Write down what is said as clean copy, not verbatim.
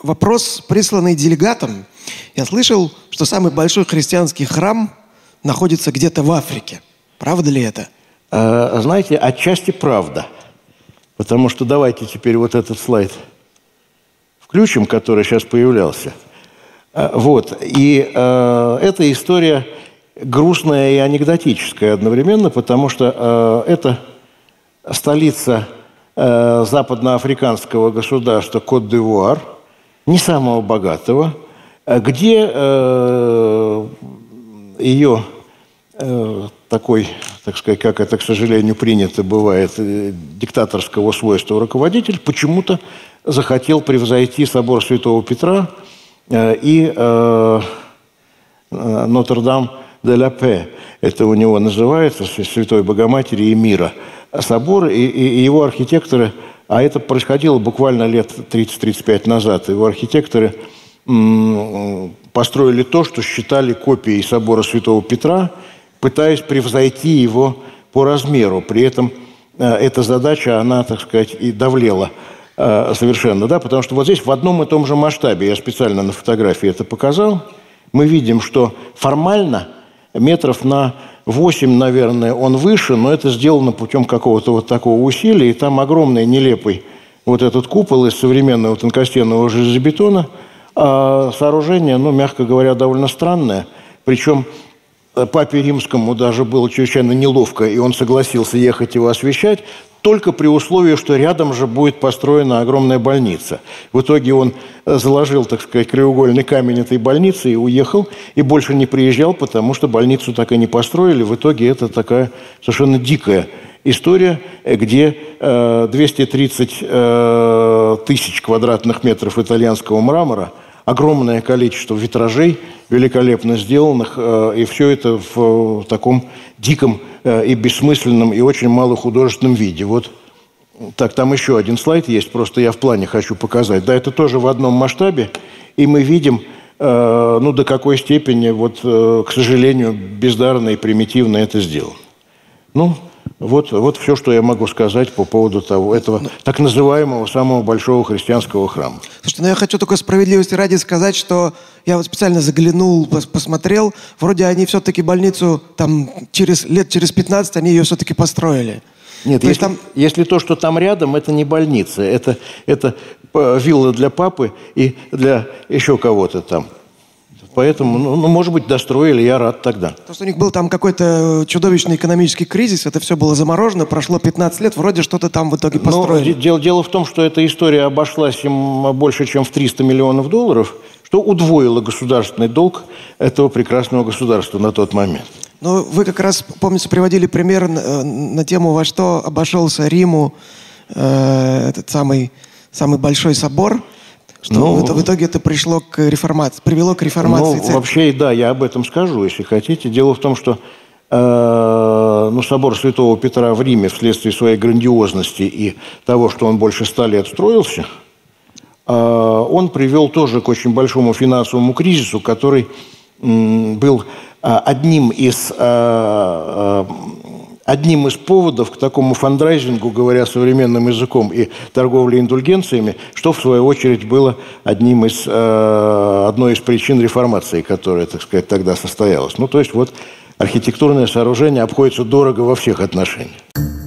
вопрос, присланный делегатом. Я слышал, что самый большой христианский храм находится где-то в Африке. Правда ли это? Знаете, отчасти правда. Потому что давайте теперь вот этот слайд включим, который сейчас появлялся. Вот. И эта история грустная и анекдотическая одновременно, потому что это столица западноафриканского государства Кот-д'Ивуар, не самого богатого, где ее такой, так сказать, как это, к сожалению, принято бывает, диктаторского свойства руководитель почему-то захотел превзойти собор Святого Петра и Нотр-Дам-де-ла-Пе. Это у него называется, Святой Богоматери и мира собор, и его архитекторы, а это происходило буквально лет 30-35 назад, его архитекторы построили то, что считали копией собора Святого Петра, пытаясь превзойти его по размеру. При этом эта задача, она, так сказать, и давлела совершенно, да, потому что вот здесь в одном и том же масштабе, я специально на фотографии это показал, мы видим, что формально метров на 8, наверное, он выше, но это сделано путем какого-то вот такого усилия, и там огромный, нелепый вот этот купол из современного тонкостенного железобетона, а сооружение, ну, мягко говоря, довольно странное, причем Папе Римскому даже было чрезвычайно неловко, и он согласился ехать его освещать, только при условии, что рядом же будет построена огромная больница. В итоге он заложил, так сказать, краеугольный камень этой больницы и уехал, и больше не приезжал, потому что больницу так и не построили. В итоге это такая совершенно дикая история, где 230 тысяч квадратных метров итальянского мрамора, огромное количество витражей, великолепно сделанных, и все это в таком диком и бессмысленном, и очень малохудожественном виде. Вот так, там еще один слайд есть, просто я в плане хочу показать. Да, это тоже в одном масштабе, и мы видим, ну, до какой степени, вот, к сожалению, бездарно и примитивно это сделано. Ну, вот все, что я могу сказать по поводу этого так называемого самого большого христианского храма. Слушайте, ну я хочу только справедливости ради сказать, что я вот специально заглянул, посмотрел, вроде они все-таки больницу там лет через 15 они ее все-таки построили. Нет, если то, что там рядом, это не больница, это вилла для папы и для еще кого-то там. Поэтому, ну, может быть, достроили, я рад тогда. Потому что у них был там какой-то чудовищный экономический кризис, это все было заморожено, прошло 15 лет, вроде что-то там в итоге построили. Дело в том, что эта история обошлась им больше, чем в $300 миллионов, что удвоило государственный долг этого прекрасного государства на тот момент. Ну, вы как раз, помните, приводили пример на тему, во что обошелся Риму этот самый большой собор. Что в итоге это привело к реформации. Ну, вообще, да, я об этом скажу, если хотите. Дело в том, что собор Святого Петра в Риме вследствие своей грандиозности и того, что он больше 100 лет строился, он привел тоже к очень большому финансовому кризису, который был одним из поводов к такому фандрайзингу, говоря современным языком, и торговле индульгенциями, что, в свою очередь, было одной из причин реформации, которая, так сказать, тогда состоялась. Ну, то есть, вот, архитектурное сооружение обходится дорого во всех отношениях.